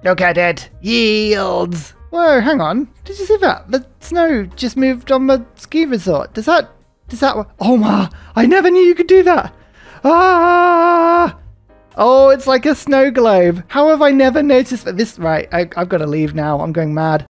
Look at it. Yields. Whoa, hang on. Did you see that? The snow just moved on the ski resort. Does that... Oh my, I never knew you could do that. Ah! Oh, it's like a snow globe. How have I never noticed that this... Right, I've got to leave now. I'm going mad.